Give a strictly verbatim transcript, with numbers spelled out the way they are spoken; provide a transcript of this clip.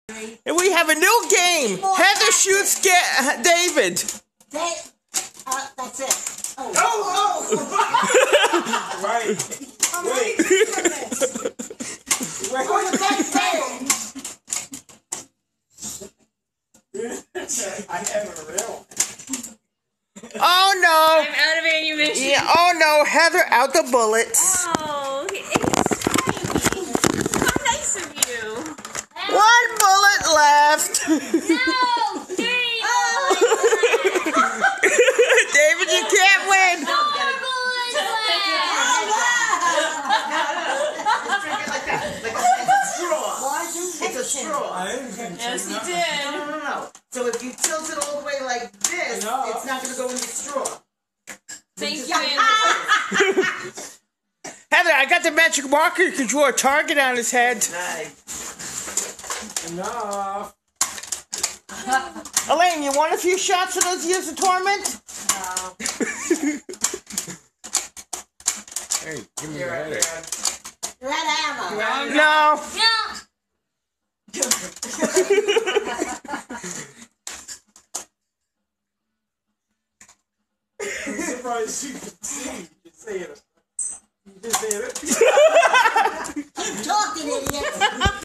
And we have a new game. Heather shoots get David. They, uh, that's it. Oh, oh! oh. Right. Wait. Wait. Oh, the best thing. I have a real. Oh no! I'm out of ammunition. Yeah. Oh no! Heather out the bullets. Oh, it's how nice of you. One bullet left. No, three. Oh, David, you can't win. no more bullets left. It's a straw. I didn't get Yes, you nothing. did. No, no, no, no. So if you tilt it all the way like this, No. it's not going to go in the straw. Thank you. Heather, I got the magic marker. You can draw a target on his head. Nice. Enough. Elaine, you want a few shots of those years of torment? No. Hey, give me You're your right, headache. you're out of ammo. You're out of No. No. I'm surprised you could see. You just say it. You just say it. Keep talking, idiot.